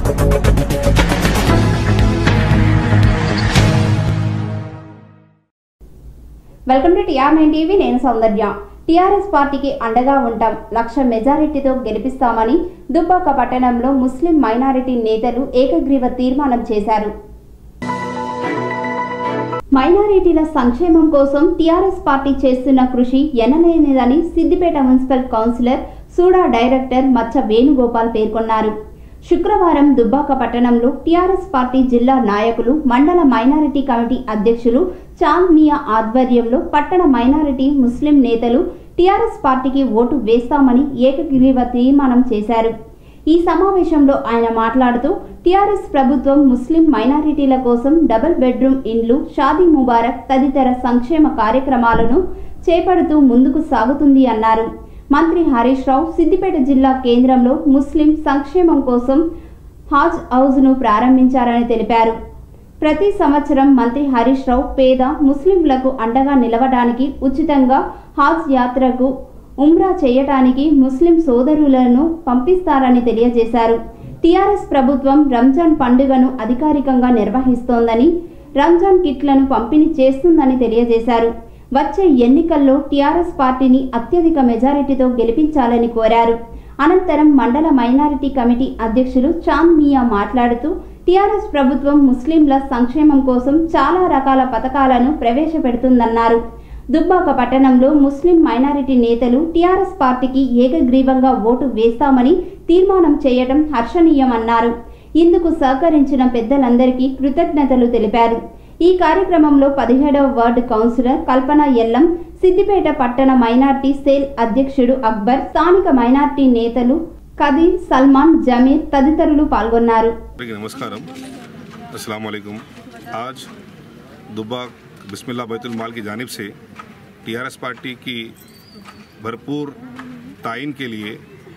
Welcome to TR9 TV. నేను సౌందర్య. TRS పార్టీకి అండగా ఉంటాం, లక్ష మెజారిటీతో గెలిపిస్తామని దుబ్బాక పట్టణంలో ముస్లిం మైనారిటీ నేతలు ఏకగ్రీవ తీర్మానం చేశారు. మైనారిటీల సంక్షేమం కోసం టీఆర్ఎస్ పార్టీ చేస్తున్న కృషి ఎనలేనిదని Siddipet municipal councillor SUDA director Macha Venugopal పేర్కొన్నారు. శుక్రవారం దుబ్బాక పట్టణంలో టీఆర్ఎస్ పార్టీ జిల్లా నాయకులు, మండల మైనారిటీ కమిటీ అధ్యక్షులు చాంద్ మియా ఆధ్వర్యంలో పట్టణ మైనారిటీ ముస్లిం నేతలు టీఆర్ఎస్ పార్టీకి ఓటు వేస్తామని ఏకగ్రీవ తీర్మానం చేశారు. ఈ సమావేశంలో ఆయన మాట్లాడుతూ టీఆర్ఎస్ ప్రభుత్వం ముస్లిం మైనారిటీల కోసం డబుల్ బెడ్రూమ్ ఇండ్లు, షాదీ ముబారక్ తదితర సంక్షేమ కార్యక్రమాలను చేపడుతూ ముందుకు సాగుతుంది అన్నారు. మంత్రి హరీష్ రావు సిద్దిపేట జిల్లా కేంద్రంలో ముస్లిం సంక్షేమం కోసం హాజ్ హౌజ్ను ప్రారంభించారని తెలిపారు. ప్రతి సంవత్సరం మంత్రి హరీష్ రావు పేద ముస్లింలకు అండగా నిలవడానికి ఉచితంగా హాజ్ యాత్రకు, ఉమ్రా చేయటానికి ముస్లిం సోదరులను పంపిస్తారని తెలియజేశారు. టీఆర్ఎస్ ప్రభుత్వం రంజాన్ పండుగను అధికారికంగా నిర్వహిస్తోందని, రంజాన్ కిట్లను పంపిణీ చేస్తుందని తెలియజేశారు. వచ్చే ఎన్నికల్లో టీఆర్ఎస్ పార్టీని అత్యధిక మెజారిటీతో గెలిపించాలని కోరారు. అనంతరం మండల మైనారిటీ కమిటీ అధ్యక్షులు చాంద్ మియా మాట్లాడుతూ టీఆర్ఎస్ ప్రభుత్వం ముస్లింల సంక్షేమం కోసం చాలా రకాల పథకాలను ప్రవేశపెడుతుందన్నారు. దుబ్బాక పట్టణంలో ముస్లిం మైనారిటీ నేతలు టీఆర్ఎస్ పార్టీకి ఏకగ్రీవంగా ఓటు వేస్తామని తీర్మానం చేయడం హర్షణీయమన్నారు. ఇందుకు సహకరించిన పెద్దలందరికీ కృతజ్ఞతలు తెలిపారు. ఈ కార్యక్రమంలో 17వ వార్డు కౌన్సిలర్ కల్పన ఎల్లం, సిద్దిపేట పట్టణ మైనార్టీ సెల్ అధ్యక్షుడు అక్బర్, స్థానిక మైనార్టీ నేతలు కదీర్, సల్మాన్, జమీర్ తదితరులు పాల్గొన్నారు. నమస్కారం, अस्सलाम वालेकुम। आज दुब्बाक बिस्मिल्लाह बैतुल माल की जानिब से टीआरएस पार्टी की भरपूर ताइन के लिए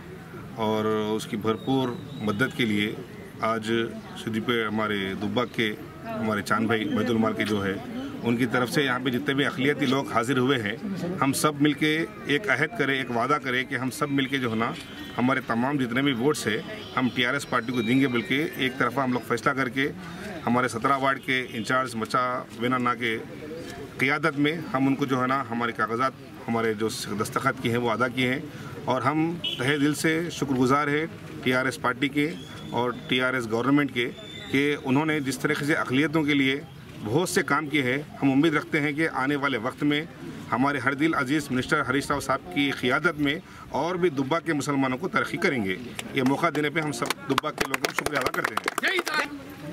और उसकी भरपूर मदद के लिए आज सिद्दीपेट हमारे दुब्बाक के हमारे चांद भाई बैतुल माल के जो है उनकी तरफ से यहाँ पे जितने भी अक़लियती लोग हाजिर हुए हैं, हम सब मिलके एक अहद करें, एक वादा करें कि हम सब मिलके जो है ना हमारे तमाम जितने भी वोट्स है हम टीआरएस पार्टी को देंगे। बल्कि एक तरफा हम लोग फैसला करके हमारे 17 वार्ड के इंचार्ज मचा वेनाना के क़ियादत में हम उनको जो है ना हमारे कागजात हमारे जो दस्तखत किए हैं वो अदा किए हैं। और हम तहे दिल से शुक्रगुजार है टीआरएस पार्टी के और टीआरएस गवर्नमेंट के कि उन्होंने जिस तरीके से अक़लियतों के लिए बहुत से काम किए हैं। हम उम्मीद रखते हैं कि आने वाले वक्त में हमारे हर दिल अजीज़ मिनिस्टर हरीश राव साहब की क़ियादत में और भी दुब्बाक के मुसलमानों को तरक्की करेंगे। ये मौका देने पे हम सब दुब्बाक के लोगों को शुक्रिया अदा करते हैं।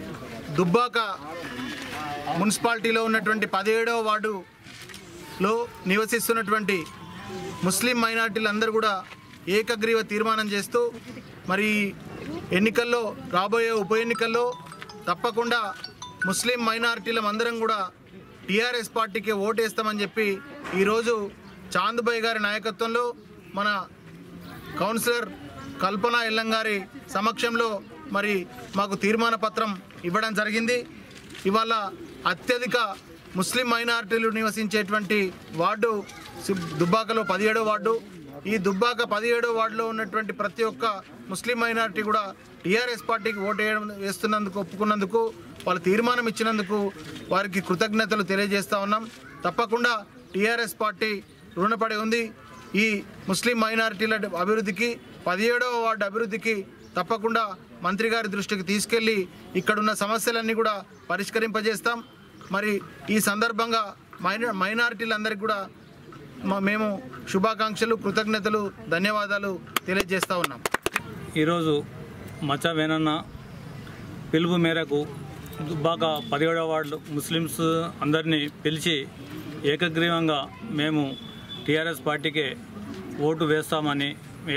దుబ్బాక మున్సిపాలిటీలో ఉన్నటువంటి 17వ వార్డులో నివసిస్తున్నటువంటి ముస్లిం మైనారిటీలందరూ కూడా ఏకగ్రీవ తీర్మానం చేస్తూ మరి ఎన్నికల్లో, రాబోయే ఉప ఎన్నికల్లో తప్పకుండా ముస్లిం మైనారిటీలం అందరం కూడా టీఆర్ఎస్ పార్టీకి ఓటేస్తామని చెప్పి ఈరోజు చాంద్భాయ్ గారి నాయకత్వంలో మన కౌన్సిలర్ కల్పన ఎల్లం గారి సమక్షంలో మరి మాకు తీర్మాన పత్రం ఇవ్వడం జరిగింది. ఇవాళ అత్యధిక ముస్లిం మైనారిటీలు నివసించేటువంటి వార్డు దుబ్బాకలో 17వ వార్డు. ఈ దుబ్బాక 17వ వార్డులో ఉన్నటువంటి ప్రతి ఒక్క ముస్లిం మైనారిటీ కూడా టీఆర్ఎస్ పార్టీకి ఓటు వేస్తున్నందుకు, ఒప్పుకున్నందుకు, వాళ్ళు తీర్మానం ఇచ్చినందుకు వారికి కృతజ్ఞతలు తెలియజేస్తూ ఉన్నాం. తప్పకుండా టీఆర్ఎస్ పార్టీ రుణపడి ఉంది. ఈ ముస్లిం మైనారిటీల అభివృద్ధికి, 17వ వార్డు అభివృద్ధికి తప్పకుండా మంత్రి గారి దృష్టికి తీసుకెళ్ళి ఇక్కడున్న సమస్యలన్నీ కూడా పరిష్కరింపజేస్తాం. మరి ఈ సందర్భంగా మైనారిటీలందరికీ కూడా మేము శుభాకాంక్షలు, కృతజ్ఞతలు, ధన్యవాదాలు తెలియజేస్తూ ఉన్నాం. ఈరోజు మచ్చా వేనన్న పిలుపు మేరకు దుబ్బాక 17వ వార్డు ముస్లిమ్స్ అందరినీ పిలిచి ఏకగ్రీవంగా మేము టీఆర్ఎస్ పార్టీకే ఓటు వేస్తామని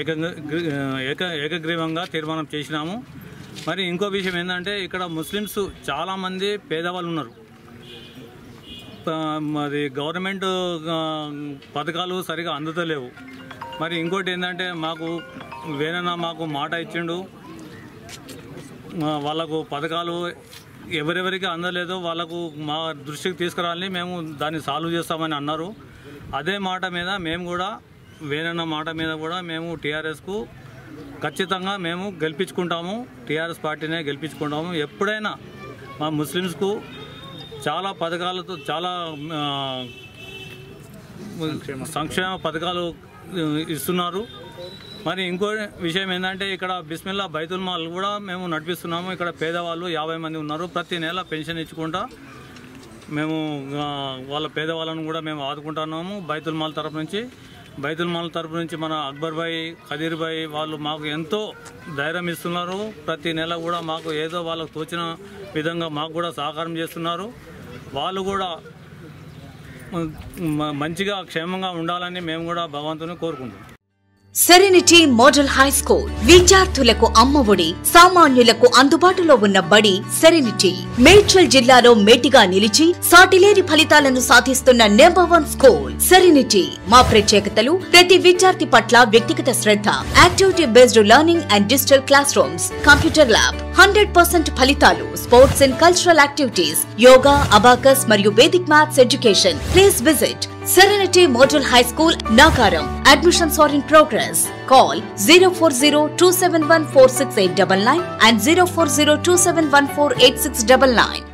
ఏకగ్రీవంగా తీర్మానం చేసినాము. మరి ఇంకో విషయం ఏంటంటే ఇక్కడ ముస్లిమ్స్ చాలామంది పేదవాళ్ళు ఉన్నారు. మరి గవర్నమెంట్ పథకాలు సరిగా అందుతలేవు. మరి ఇంకోటి ఏంటంటే మాకు వేనన్నా మాకు మాట ఇచ్చిండు, వాళ్ళకు పథకాలు ఎవరెవరికి అందలేదో వాళ్ళకు మా దృష్టికి తీసుకురావాలని, మేము దాన్ని సాల్వ్ చేస్తామని అన్నారు. అదే మాట మీద మేము కూడా వేనన్న మాట మీద కూడా మేము టీఆర్ఎస్కు ఖచ్చితంగా మేము గెలిపించుకుంటాము. టీఆర్ఎస్ పార్టీనే గెలిపించుకుంటాము. ఎప్పుడైనా మా ముస్లిమ్స్కు చాలా పథకాలతో చాలా సంక్షేమ పథకాలు ఇస్తున్నారు. మరి ఇంకో విషయం ఏంటంటే ఇక్కడ బిస్మిల్లా బైతుల్ మాల్ కూడా మేము నడిపిస్తున్నాము. ఇక్కడ పేదవాళ్ళు 50 మంది ఉన్నారు. ప్రతి నెల పెన్షన్ ఇచ్చుకుంటా మేము వాళ్ళ పేదవాళ్ళను కూడా మేము ఆదుకుంటున్నాము. బైతుల్ మాల్ తరఫు నుంచి మన అక్బర్ భాయ్, ఖదీర్ భాయ్ వాళ్ళు మాకు ఎంతో ధైర్యం ఇస్తున్నారు. ప్రతి నెల కూడా మాకు ఏదో వాళ్ళకు తోచిన విధంగా మాకు కూడా సహకారం చేస్తున్నారు. వాళ్ళు కూడా మంచిగా క్షేమంగా ఉండాలని మేము కూడా భగవంతుని కోరుకుంటున్నాం. సెరెనిటీ మోడల్ హై స్కూల్ విద్యార్థులకు అమ్మఒడి, సామాన్యులకు అందుబాటులో ఉన్న బడి సెరెనిటీ. మేడ్చల్ జిల్లాలో మేటిగా నిలిచి సాటిలేని ఫలితాలను సాధిస్తున్న #1 స్కూల్ సెరెనిటీ. మా ప్రత్యేకతలు ప్రతి విద్యార్థి పట్ల వ్యక్తిగత శ్రద్ధ, activity based learning and digital classrooms, computer lab, 100% ఫలితాలు, sports and cultural activities, yoga, abacus మరియు Vedic maths education. Please visit Serenity Model High School, Nagaram. Admissions are in progress. Call 040-271-46899 and 040-271-48699.